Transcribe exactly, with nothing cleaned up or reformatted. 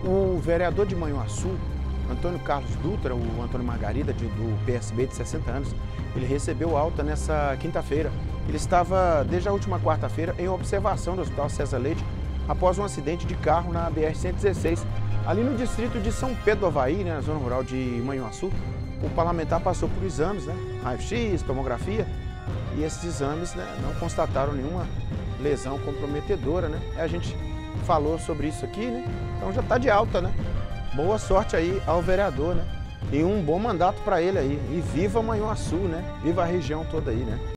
O vereador de Manhuaçu, Antônio Carlos Dutra, o Antônio Margarida, de, do P S B de sessenta anos, ele recebeu alta nessa quinta-feira. Ele estava, desde a última quarta-feira, em observação do Hospital César Leite, após um acidente de carro na B R cento e dezesseis, ali no distrito de São Pedro do Avaí, né, na zona rural de Manhuaçu. O parlamentar passou por exames, né, raio-x, tomografia, e esses exames, né, não constataram nenhuma lesão comprometedora, né? A gente falou sobre isso aqui, né? Então já está de alta, né? Boa sorte aí ao vereador, né? E um bom mandato para ele aí. E viva Manhuaçu, né? Viva a região toda aí, né?